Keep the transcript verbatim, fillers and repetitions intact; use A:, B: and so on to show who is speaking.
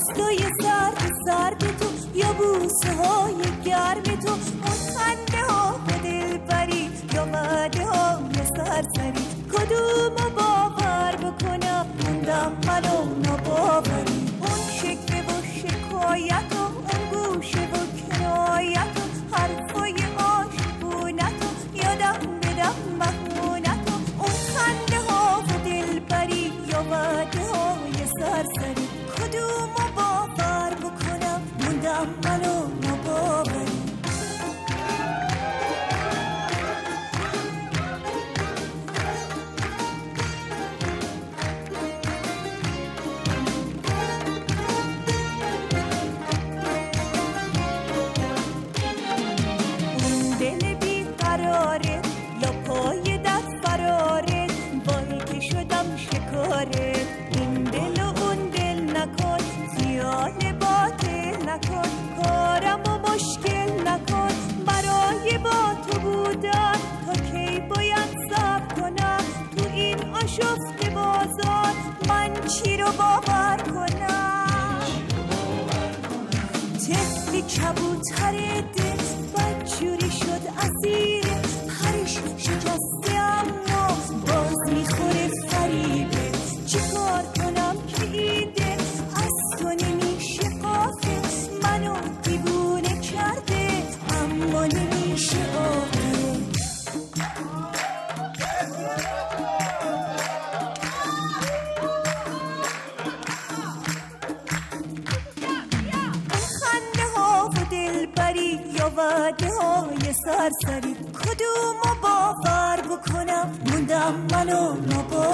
A: دستای سرد سرد تو یا بوسه های گرم تو، اون خنده ها و دلبری یا وعده های سرسری، کدومو باور بکنم موندم منو ناباوری. اون شکوه و شکایت و اون گوشه و کنایت و حرفای عاشقونت و یادم بدم مهمونت و اون خنده ها و دلبری یا وعده های سرسری، کدومو باور بکنم موندم منو ناباوری. اون دل بیقراره یا پای دست فراره، وای که شدم شکاره. این دل و اون دل نکن، خیال باطل نکن، کارم و مشکل نکن. برای با تو بودن تا کی باید صبر کنم؟ تو این آشفته بازار من چی رو باور کنم؟ طفلی کبوتر دل بدجوری شد اسیر پرش شکسته، اما باز میخوره فریبه. چی کار کنم که این دل از تو نمیشه قافل؟ منو دیوونه کرده اما نمیشه عاقل. خنده ها و دلبری یا وعده های سرسری، کدومو باور بکنم موندم منو ناباوری.